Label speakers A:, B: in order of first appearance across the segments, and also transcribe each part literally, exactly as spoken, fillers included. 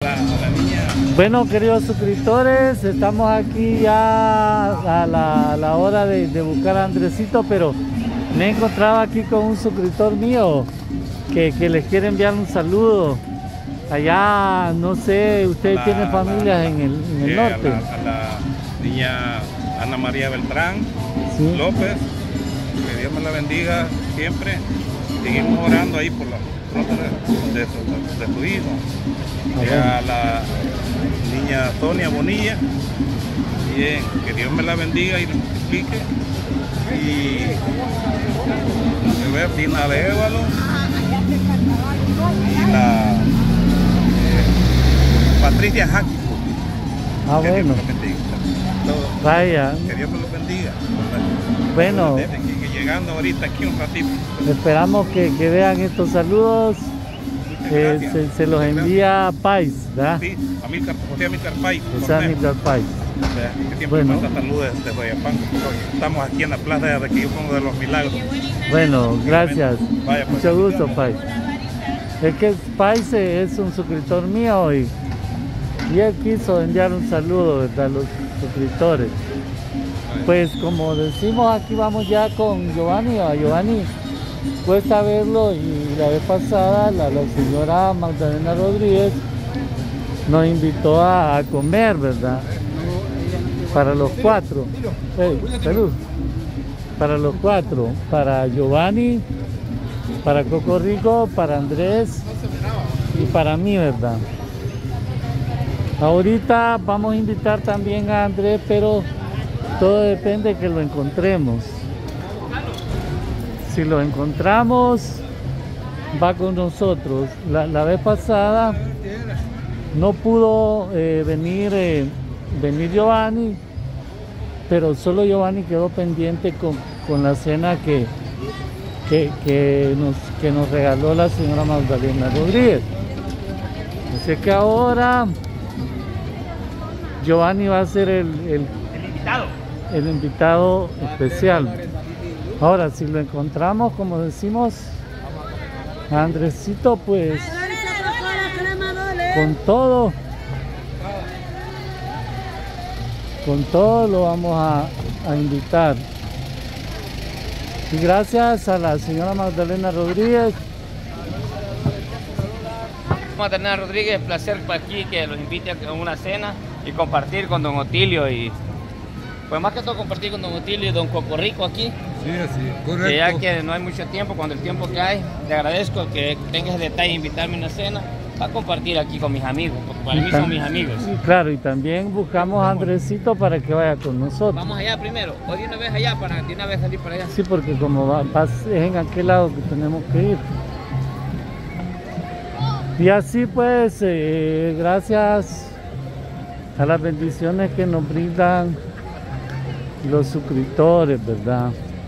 A: La, la niña.
B: Bueno, queridos suscriptores, estamos aquí ya a la, a la hora de, de buscar a Andresito, pero me he encontrado aquí con un suscriptor mío que, que les quiere enviar un saludo. Allá, no sé, ustedes
A: La-
B: tienen familias
A: la-
B: en el, en el
A: Sí,
B: norte.
A: A la, a la niña Ana María Beltrán
B: Sí.
A: López, que Dios me la bendiga siempre. Seguimos orando ahí por la pronta de, de, su, de su hijo.
B: Ah,
A: Y a la niña Sonia Bonilla, bien, que Dios me la bendiga y la multiplique. Y a ver, Dina Lévalo y la eh, Patricia Jaque.
B: Ah,
A: Que Dios
B: bueno,
A: me la bendiga. Todo.
B: vaya,
A: Que Dios me los bendiga.
B: bueno,
A: Desde que- que llegando ahorita aquí un ratito.
B: esperamos que, que vean estos saludos. Eh,
A: Gracias.
B: se, se los envía Pais, ¿verdad?
A: Sí, Amílcar, José Amílcar Pais.
B: José Amílcar Pais.
A: Que siempre
B: Bueno.
A: manda saludos desde Guayapán. Estamos aquí en la plaza de aquí, uno de los milagros.
B: Bueno, gracias.
A: Vaya, pues.
B: Mucho gusto, Pais. Es que Pais es un suscriptor mío y, y él quiso enviar un saludo, ¿verdad? A los suscriptores. Pues como decimos, aquí vamos ya con Giovanni. A Giovanni cuesta verlo y la vez pasada la, la señora Magdalena Rodríguez nos invitó a, a comer, ¿verdad? Para los cuatro. Hey, salud. Para los cuatro. Para Giovanni, para Coco Rico, para Andrés y para mí, ¿verdad? Ahorita vamos a invitar también a Andrés, pero todo depende de que lo encontremos. Si lo encontramos, va con nosotros. La, la vez pasada no pudo eh, venir, eh, venir Giovanni, pero solo Giovanni quedó pendiente con, con la cena que, que, que, nos, que nos regaló la señora Magdalena Rodríguez. Así que ahora Giovanni va a ser el, el,
A: El invitado.
B: el invitado especial. Ahora, si lo encontramos, como decimos, a Andresito, pues con todo, con todo lo vamos a, a invitar. Y gracias a la señora Magdalena Rodríguez.
C: Magdalena Rodríguez, placer para aquí que los invite a una cena y compartir con don Otilio y pues más que todo compartir con don Otilio y don Coco Rico aquí.
D: Sí, así,
C: Que
D: correcto.
C: ya que no hay mucho tiempo, cuando el tiempo que hay, te agradezco que tengas el detalle de invitarme a una cena para compartir aquí con mis amigos, porque para mí son mis amigos.
B: Y claro, y también buscamos a Andresito para que vaya con nosotros.
C: Vamos allá primero, o de una vez allá para de una vez salir para allá.
B: Sí, porque como va, va- es en aquel lado que tenemos que ir. Y así pues, eh, gracias a las bendiciones que nos brindan los suscriptores, ¿verdad?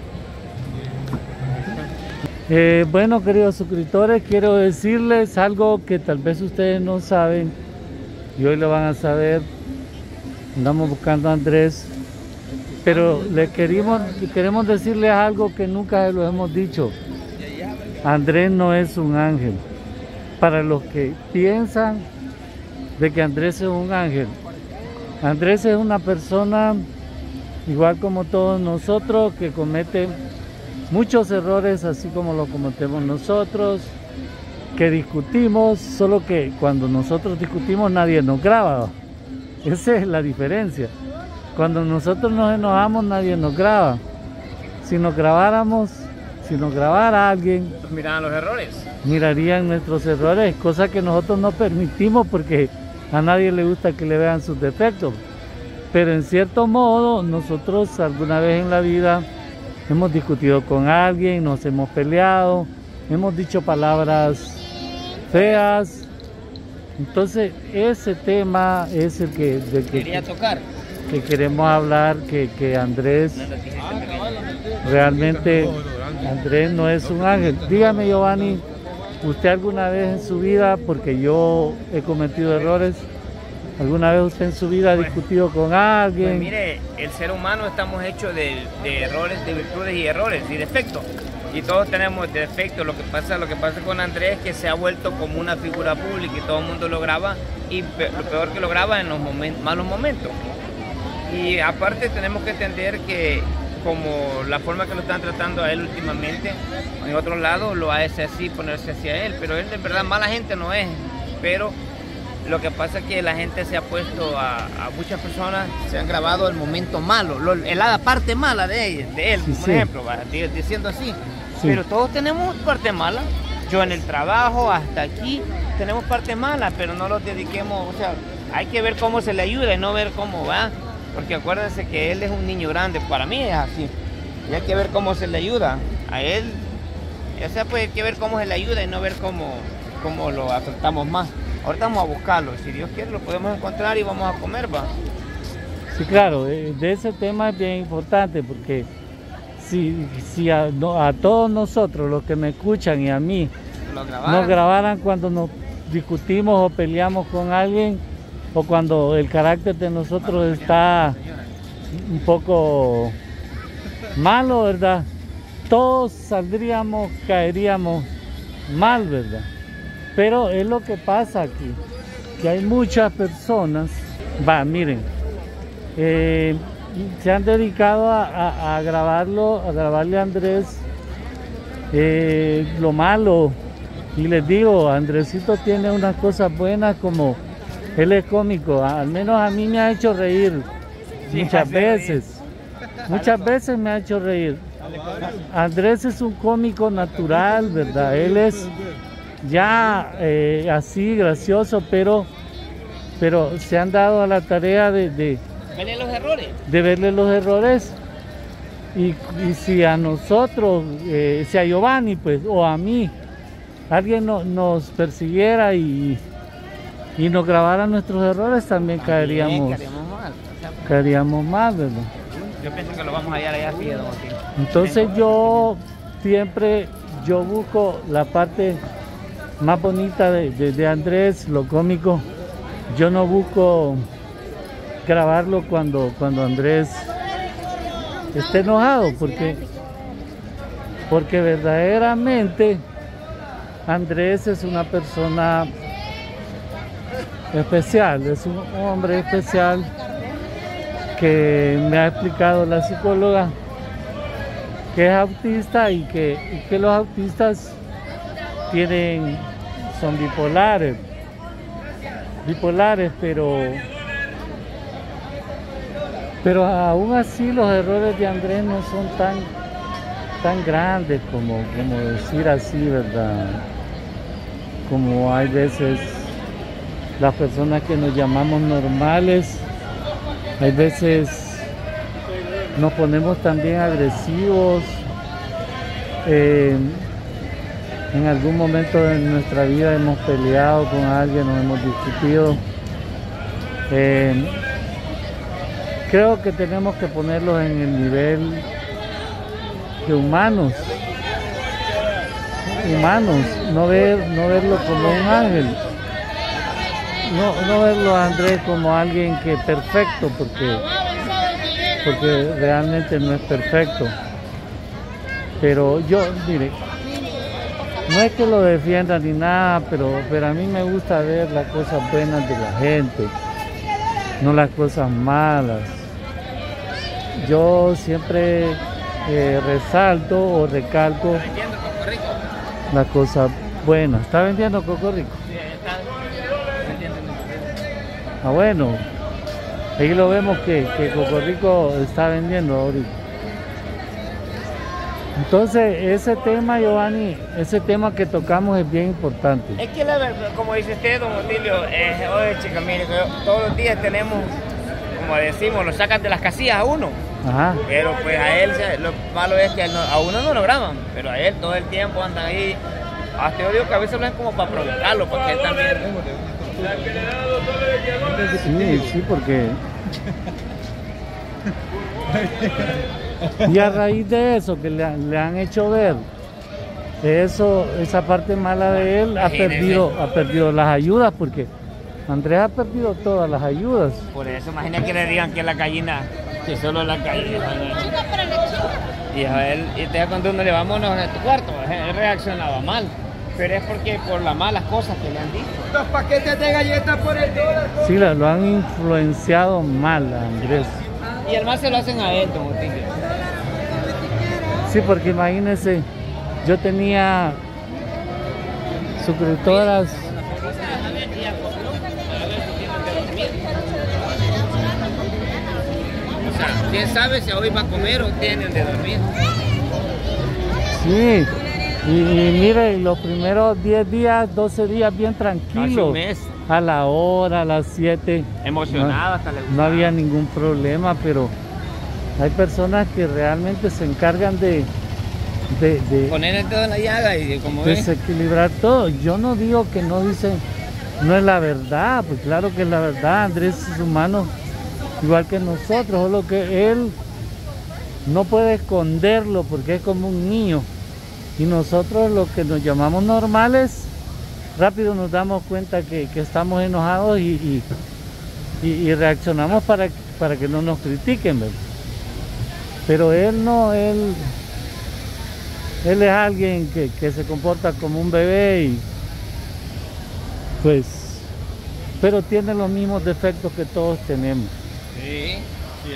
B: Eh, bueno, queridos suscriptores, quiero decirles algo que tal vez ustedes no saben y hoy lo van a saber. Andamos buscando a Andrés, pero le queremos, queremos decirles algo que nunca lo hemos dicho. Andrés no es un ángel. Para los que piensan de que Andrés es un ángel, Andrés es una persona igual como todos nosotros que comete muchos errores así como lo cometemos nosotros, que discutimos, solo que cuando nosotros discutimos nadie nos graba. Esa es la diferencia. Cuando nosotros nos enojamos nadie nos graba. Si nos grabáramos, si nos grabara alguien,
C: Miraban los errores.
B: mirarían nuestros errores, cosa que nosotros no permitimos porque a nadie le gusta que le vean sus defectos. Pero en cierto modo, nosotros alguna vez en la vida hemos discutido con alguien, nos hemos peleado, hemos dicho palabras feas. Entonces, ese tema es el que, del que,
C: Quería tocar.
B: que queremos hablar, que, que Andrés, realmente, Andrés no es un ángel. Dígame, Giovanni, ¿usted alguna vez en su vida, porque yo he cometido errores, alguna vez usted en su vida ha discutido con alguien?
C: Pues mire, el ser humano estamos hechos de, de errores, de virtudes y errores y defectos. y todos tenemos defectos. Lo que pasa, lo que pasa con Andrés es que se ha vuelto como una figura pública y todo el mundo lo graba, y pe lo peor que lo graba en los momentos, malos momentos. Y aparte tenemos que entender que como la forma que lo están tratando a él últimamente, en otros lados lo hace así, ponerse hacia él, pero él de verdad mala gente no es, pero lo que pasa es que la gente se ha puesto a, a muchas personas, se han grabado el momento malo, lo, la parte mala de él, de él
B: Sí,
C: por
B: sí.
C: ejemplo, va, diciendo así,
B: Sí.
C: pero todos tenemos parte mala, yo en el trabajo, hasta aquí, tenemos parte mala, pero no los dediquemos, o sea, hay que ver cómo se le ayuda y no ver cómo va. Porque acuérdense que él es un niño grande, para mí es así. Y hay que ver cómo se le ayuda a él. O sea, pues hay que ver cómo se le ayuda y no ver cómo, cómo lo afectamos más. Ahorita vamos a buscarlo. Si Dios quiere lo podemos encontrar y vamos a comer, va.
B: Sí, claro, de, de ese tema es bien importante porque si, si a, no, a todos nosotros, los que me escuchan y a mí,
C: Lo
B: nos
C: grabaron.
B: grabaran cuando nos discutimos o peleamos con alguien, o cuando el carácter de nosotros está un poco malo, ¿verdad? Todos saldríamos, caeríamos mal, ¿verdad? Pero es lo que pasa aquí, que hay muchas personas, va, miren, eh, se han dedicado a, a- a grabarlo, a grabarle a Andrés eh, lo malo. Y les digo, Andresito tiene unas cosas buenas, como él es cómico, al menos a mí me ha hecho reír
C: Sí,
B: muchas
C: hace reír.
B: veces, muchas veces me ha hecho reír. Andrés es un cómico natural, ¿verdad? Él es ya eh, así gracioso, pero, pero se han dado a la tarea de, de,
C: Ven los errores.
B: de verle los errores. Y, y si a nosotros, eh, si a Giovanni, pues, o a mí, alguien no- nos persiguiera y, y nos grabara nuestros errores, también caeríamos,
C: Bien, caeríamos mal. O sea,
B: caeríamos mal, ¿verdad?
C: yo pienso que lo vamos a hallar allá así, don Otilio.
B: Entonces yo siempre, yo busco la parte más bonita de, de- de Andrés, lo cómico. Yo no busco grabarlo cuando, cuando Andrés esté enojado, porque, porque verdaderamente Andrés es una persona especial, es un hombre especial que me ha explicado la psicóloga que es autista y que, y que los autistas tienen, son bipolares, bipolares, pero, pero aún así los errores de Andrés no son tan, tan grandes como, como decir así, ¿verdad? Como hay veces las personas que nos llamamos normales, hay veces nos ponemos también agresivos, eh, en algún momento de nuestra vida hemos peleado con alguien, nos hemos discutido. Eh, creo que tenemos que ponerlos en el nivel de humanos, humanos, no, ver, no verlo como un ángel, no, no verlo a Andrés como alguien que es perfecto, porque, porque realmente no es perfecto. Pero yo, mire, no es que lo defienda ni nada, pero, pero a mí me gusta ver las cosas buenas de la gente, no las cosas malas. Yo siempre eh, resalto o recalco
C: Vendiendo Coco Rico.
B: las cosas buenas. ¿Está vendiendo Coco Rico?
C: Sí, ahí está. Vendiendo.
B: Ah, bueno, ahí lo vemos que, que Coco Rico está vendiendo ahorita. Entonces, ese tema, Giovanni, ese tema que tocamos es bien importante.
C: Es que la verdad, como dice usted, don Otilio, eh, oye, chica, mire, que todos los días tenemos, como decimos, lo sacan de las casillas a uno.
B: Ajá.
C: Pero pues a él, se- lo malo es que a, él no- a uno no lo graban, pero a él todo el tiempo anda ahí. Hasta yo digo que a veces lo ven como para provocarlo, porque él también...
B: Sí, sí, porque... Y a raíz de eso que le, han- le han hecho ver, eso, esa parte mala de él, ha
C: Imagínese.
B: perdido, ha perdido las ayudas, porque Andrés ha perdido todas las ayudas.
C: Por eso, imagina que le digan que la gallina, que solo la gallina. Y a él, y te cuando uno le vámonos a tu cuarto, él reaccionaba mal. Pero es porque por las malas cosas que le han dicho.
D: Dos paquetes de galletas por el dólar.
B: Sí, lo, lo han influenciado mal a Andrés.
C: Y el más se lo hacen a él, don Otilio.
B: Sí, porque imagínense, yo tenía suscriptoras.
C: O sea, quién sabe si hoy va a comer o tienen de dormir.
B: Sí, y, y mire, los primeros diez días, doce días bien
C: Casi un
B: tranquilos.
C: mes.
B: A la hora, a las siete.
C: Emocionado, hasta le
B: No
C: gustaba.
B: había ningún problema, pero hay personas que realmente se encargan de, de, de
C: Poner el dedo en la llaga y como ven.
B: desequilibrar todo. Yo no digo que no dicen, no es la verdad, pues claro que es la verdad. Andrés es humano, igual que nosotros, solo que él no puede esconderlo porque es como un niño. Y nosotros, los que nos llamamos normales, rápido nos damos cuenta que, que estamos enojados y, y, y, y reaccionamos para, para que no nos critiquen, ¿verdad? Pero él no, él, él es alguien que, que se comporta como un bebé y pues, pero tiene los mismos defectos que todos tenemos.
C: Sí, sí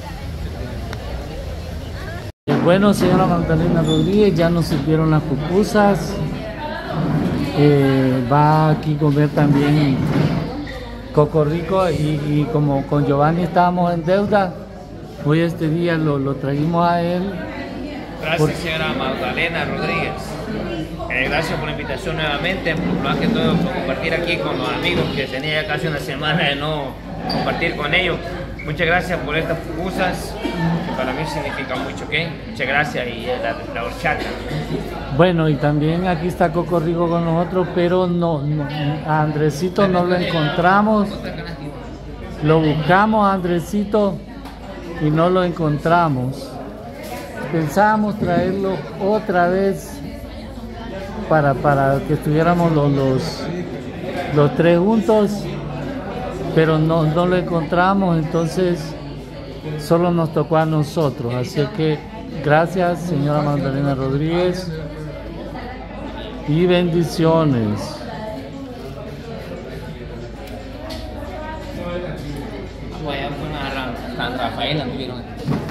C: es.
B: Bueno, señora Magdalena Rodríguez, ya nos sirvieron las pupusas. Eh, va aquí a comer también Coco Rico y, y como con Giovanni estábamos en deuda, hoy este día lo, lo trajimos a él.
C: Gracias,
B: Por-
C: señora Magdalena Rodríguez. Eh, gracias por la invitación nuevamente, más que todo por compartir aquí con los amigos que tenía ya casi una semana de no compartir con ellos. Muchas gracias por estas pupusas, que para mí significan mucho, ¿ok? Muchas gracias y eh, la, la horchata.
B: Bueno, y también aquí está Coco Rico con nosotros, pero no, no, a Andresito no lo encontramos. Lo buscamos a Andresito y no lo encontramos. Pensábamos traerlo otra vez para, para que estuviéramos los, los, los tres juntos, pero no, no lo encontramos, entonces solo nos tocó a nosotros. Así que gracias, señora Magdalena Rodríguez, y bendiciones.
C: Vaya, fue una San Rafael, anduvieron.